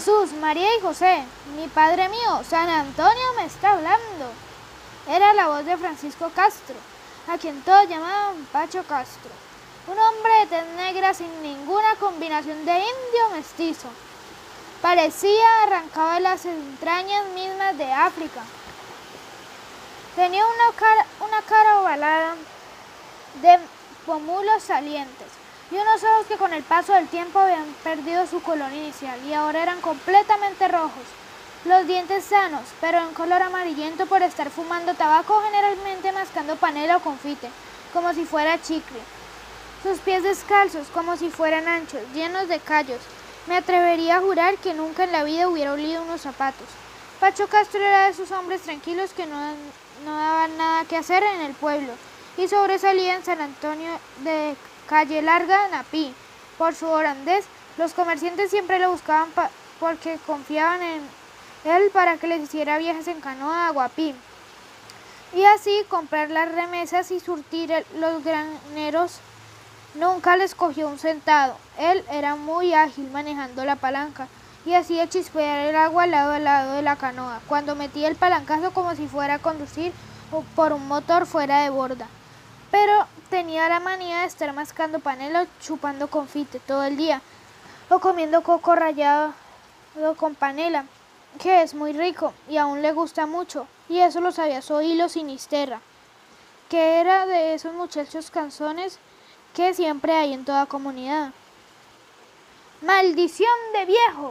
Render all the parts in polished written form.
Jesús, María y José, mi Padre mío, San Antonio me está hablando. Era la voz de Francisco Castro, a quien todos llamaban Pacho Castro, un hombre de tez negra sin ninguna combinación de indio o mestizo. Parecía arrancado de las entrañas mismas de África. Tenía una cara ovalada de pómulos salientes y unos ojos que con el paso del tiempo habían perdido su color inicial y ahora eran completamente rojos. Los dientes sanos, pero en color amarillento por estar fumando tabaco, generalmente mascando panela o confite, como si fuera chicle. Sus pies descalzos, como si fueran anchos, llenos de callos. Me atrevería a jurar que nunca en la vida hubiera olido unos zapatos. Pacho Castro era de esos hombres tranquilos que no daban nada que hacer en el pueblo y sobresalía en San Antonio de Calle Larga, Napí. Por su holandés, los comerciantes siempre lo buscaban porque confiaban en él para que les hiciera viajes en canoa a Guapí y así comprar las remesas y surtir los graneros. Nunca les cogió un centavo. Él era muy ágil manejando la palanca y hacía chispear el agua al lado de la canoa, cuando metía el palancazo como si fuera a conducir por un motor fuera de borda. Pero tenía la manía de estar mascando panela o chupando confite todo el día, o comiendo coco rallado con panela, que es muy rico y aún le gusta mucho, y eso lo sabía Zoilo Sinisterra, que era de esos muchachos canzones que siempre hay en toda comunidad. ¡Maldición de viejo!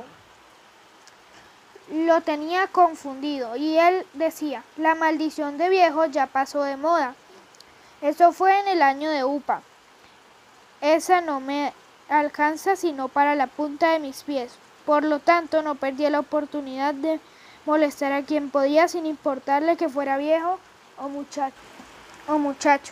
Lo tenía confundido y él decía, la maldición de viejo ya pasó de moda. Eso fue en el año de Upa. Esa no me alcanza sino para la punta de mis pies. Por lo tanto, no perdí la oportunidad de molestar a quien podía sin importarle que fuera viejo o muchacho.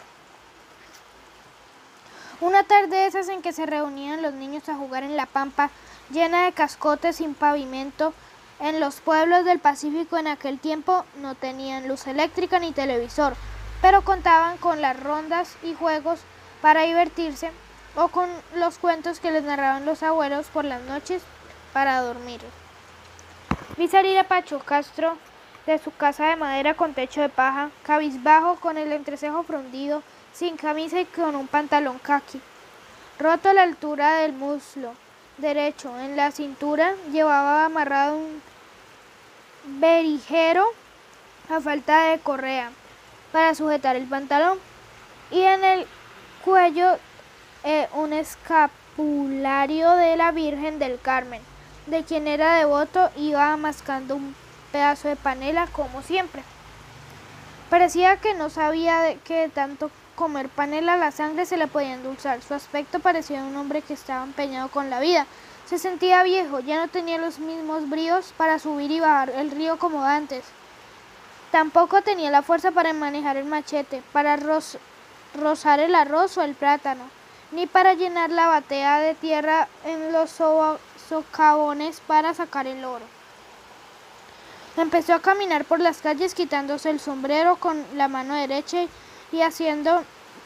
Una tarde de esas en que se reunían los niños a jugar en la pampa, llena de cascotes sin pavimento, en los pueblos del Pacífico en aquel tiempo no tenían luz eléctrica ni televisor, pero contaban con las rondas y juegos para divertirse o con los cuentos que les narraban los abuelos por las noches para dormir. Vi salir a Pacho Castro de su casa de madera con techo de paja, cabizbajo, con el entrecejo fruncido, sin camisa y con un pantalón caqui, roto a la altura del muslo derecho. En la cintura llevaba amarrado un berijero a falta de correa para sujetar el pantalón y en el cuello un escapulario de la Virgen del Carmen, de quien era devoto. Iba mascando un pedazo de panela como siempre. Parecía que no sabía que de tanto comer panela la sangre se le podía endulzar. Su aspecto parecía un hombre que estaba empeñado con la vida. Se sentía viejo, ya no tenía los mismos bríos para subir y bajar el río como antes. Tampoco tenía la fuerza para manejar el machete, para rozar el arroz o el plátano, ni para llenar la batea de tierra en los socavones para sacar el oro. Empezó a caminar por las calles quitándose el sombrero con la mano derecha y haciendo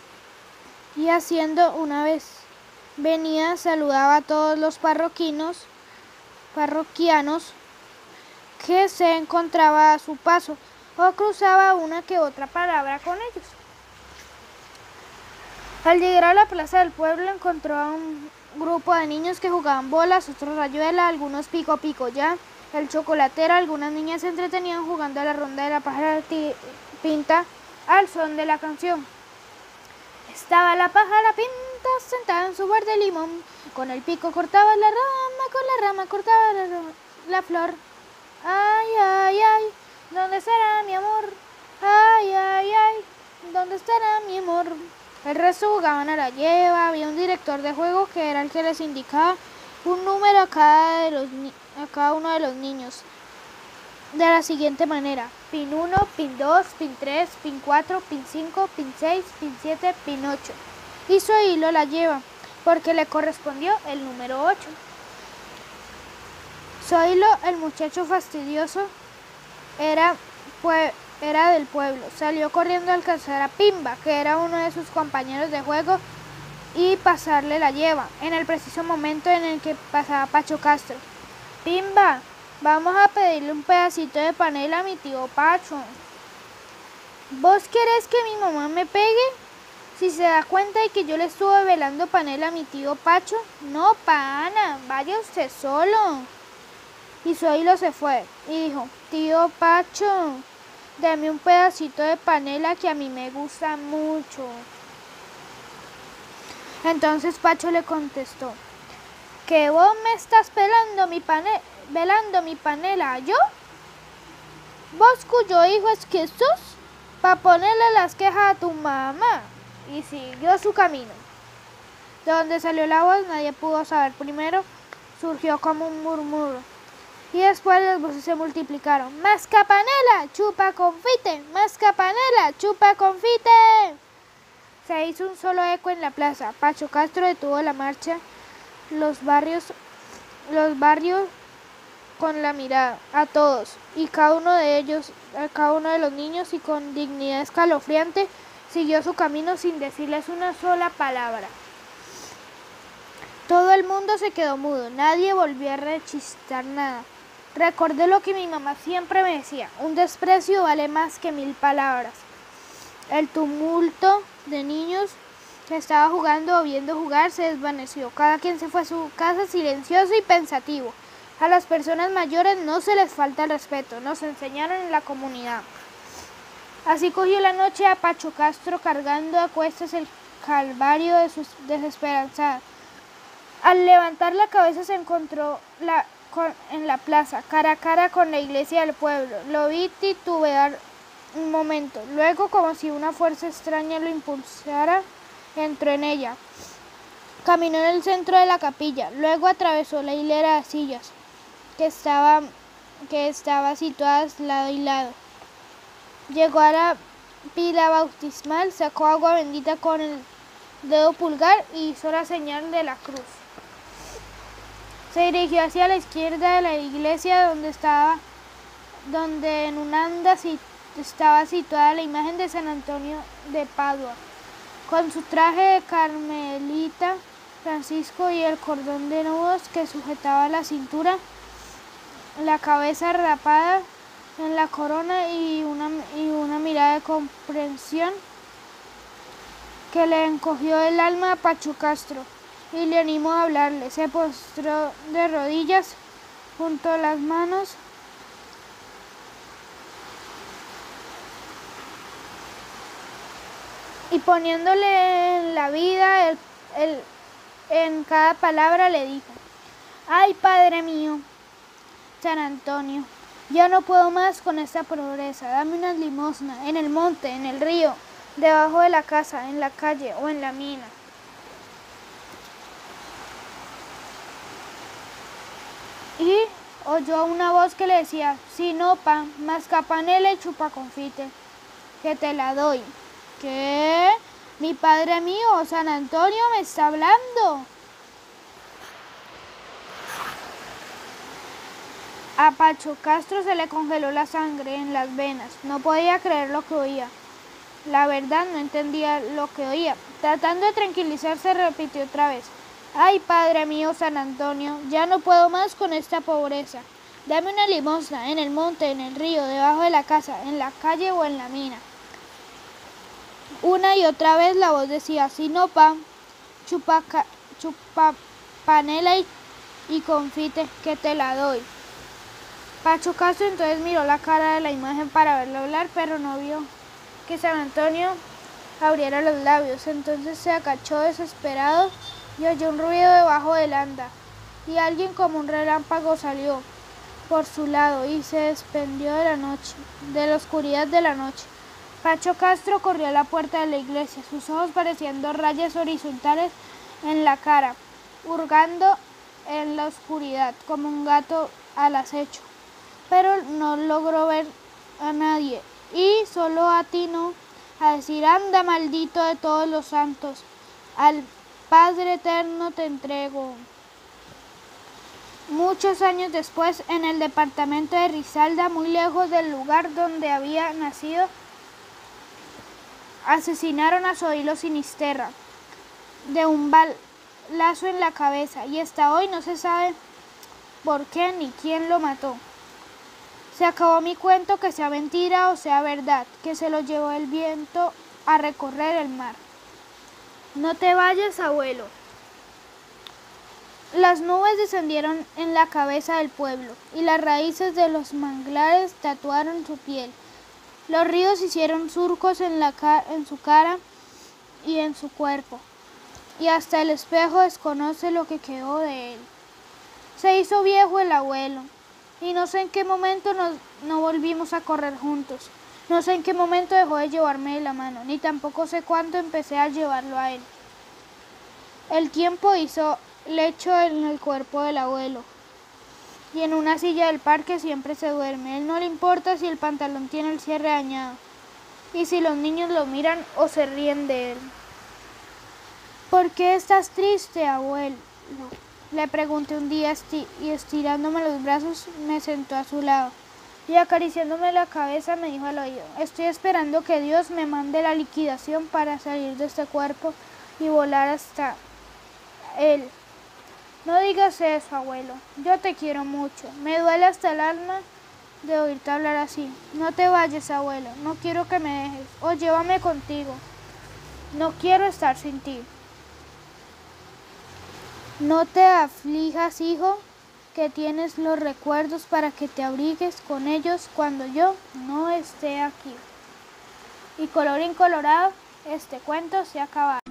una vez venía, saludaba a todos los parroquianos que se encontraba a su paso o cruzaba una que otra palabra con ellos. Al llegar a la plaza del pueblo encontró a un grupo de niños que jugaban bolas, otros rayuela, algunos pico pico ya, el chocolatero. Algunas niñas se entretenían jugando a la ronda de la pájara pinta al son de la canción. Estaba la pájara pinta sentada en su verde limón, con el pico cortaba la rama, con la rama cortaba la flor. Ay, ay, ay, ¿dónde estará mi amor? Ay, ay, ay, ¿dónde estará mi amor? El resto jugaban a la lleva. Había un director de juego que era el que les indicaba un número a cada uno de los niños, de la siguiente manera: pin 1, pin 2, pin 3, pin 4, pin 5, pin 6, pin 7, pin 8. Y Zoilo la lleva, porque le correspondió el número 8. Zoilo, el muchacho fastidioso, era del pueblo. Salió corriendo a alcanzar a Pimba, que era uno de sus compañeros de juego, y pasarle la lleva, en el preciso momento en el que pasaba Pacho Castro. Pimba, Vamos a pedirle un pedacito de panela a mi tío Pacho. ¿Vos querés que mi mamá me pegue? Si se da cuenta de que yo le estuve velando panela a mi tío Pacho. No, pana, vaya usted solo. Y Zoilo se fue y dijo, tío Pacho, dame un pedacito de panela que a mí me gusta mucho. Entonces Pacho le contestó, ¿que vos me estás velando mi panela, yo? ¿Vos cuyo hijo es que sos? Pa' ponerle las quejas a tu mamá. Y siguió su camino. De donde salió la voz nadie pudo saber. Primero surgió como un murmuro y después las voces se multiplicaron. ¡Masca panela, chupa confite! ¡Masca panela, chupa confite! Se hizo un solo eco en la plaza. Pacho Castro detuvo la marcha. Los barrios con la mirada a todos y cada uno de ellos, a cada uno de los niños, y con dignidad escalofriante siguió su camino sin decirles una sola palabra. Todo el mundo se quedó mudo, nadie volvió a rechistar nada. Recordé lo que mi mamá siempre me decía, un desprecio vale más que 1000 palabras. El tumulto de niños que estaba jugando o viendo jugar se desvaneció. Cada quien se fue a su casa silencioso y pensativo. A las personas mayores no se les falta el respeto, nos enseñaron en la comunidad. Así cogió la noche a Pacho Castro cargando a cuestas el calvario de sus desesperanzadas. Al levantar la cabeza se encontró en la plaza, cara a cara con la iglesia del pueblo. Lo vi titubear un momento. Luego, como si una fuerza extraña lo impulsara, entró en ella. Caminó en el centro de la capilla. Luego atravesó la hilera de sillas que estaba situadas lado y lado. Llegó a la pila bautismal, sacó agua bendita con el dedo pulgar y hizo la señal de la cruz. Se dirigió hacia la izquierda de la iglesia donde en un anda estaba situada la imagen de San Antonio de Padua, con su traje de carmelita Francisco y el cordón de nudos que sujetaba la cintura, la cabeza rapada en la corona y una mirada de comprensión que le encogió el alma a Pacho Castro y le animó a hablarle. Se postró de rodillas junto a las manos y poniéndole en la vida en cada palabra le dijo: ay, Padre mío, San Antonio, ya no puedo más con esta pobreza, dame una limosna en el monte, en el río, debajo de la casa, en la calle o en la mina. Y oyó una voz que le decía: si no pan, masca panela y chupa confite, que te la doy. ¿Qué? Mi Padre mío, San Antonio me está hablando. A Pacho Castro se le congeló la sangre en las venas. No podía creer lo que oía. La verdad, no entendía lo que oía. Tratando de tranquilizarse, repitió otra vez: ay, Padre mío, San Antonio, ya no puedo más con esta pobreza. Dame una limosna en el monte, en el río, debajo de la casa, en la calle o en la mina. Una y otra vez la voz decía: si no pan, chupa panela y confite, que te la doy. Pacho Castro entonces miró la cara de la imagen para verlo hablar, pero no vio que San Antonio abriera los labios. Entonces se agachó desesperado y oyó un ruido debajo del anda, y alguien como un relámpago salió por su lado y se desprendió de la oscuridad de la noche. Pacho Castro corrió a la puerta de la iglesia. Sus ojos parecían 2 rayas horizontales en la cara, hurgando en la oscuridad como un gato al acecho. Pero no logró ver a nadie y solo atinó a decir: anda, maldito de todos los santos, al Padre eterno te entrego. Muchos años después, en el departamento de Risaralda, muy lejos del lugar donde había nacido, asesinaron a Zoilo Sinisterra de un balazo en la cabeza, y hasta hoy no se sabe por qué ni quién lo mató. Se acabó mi cuento, que sea mentira o sea verdad, que se lo llevó el viento a recorrer el mar. No te vayas, abuelo. Las nubes descendieron en la cabeza del pueblo, y las raíces de los manglares tatuaron su piel. Los ríos hicieron surcos en su cara y en su cuerpo, y hasta el espejo desconoce lo que quedó de él. Se hizo viejo el abuelo, y no sé en qué momento no volvimos a correr juntos. No sé en qué momento dejó de llevarme de la mano, ni tampoco sé cuándo empecé a llevarlo a él. El tiempo hizo lecho en el cuerpo del abuelo, y en una silla del parque siempre se duerme. A él no le importa si el pantalón tiene el cierre dañado, y si los niños lo miran o se ríen de él. ¿Por qué estás triste, abuelo?, le pregunté un día, y estirándome los brazos me sentó a su lado, y acariciándome la cabeza me dijo al oído: estoy esperando que Dios me mande la liquidación para salir de este cuerpo y volar hasta él. No digas eso, abuelo. Yo te quiero mucho. Me duele hasta el alma de oírte hablar así. No te vayas, abuelo. No quiero que me dejes. O llévame contigo. No quiero estar sin ti. No te aflijas, hijo, que tienes los recuerdos para que te abrigues con ellos cuando yo no esté aquí. Y colorín colorado, este cuento se ha acabado.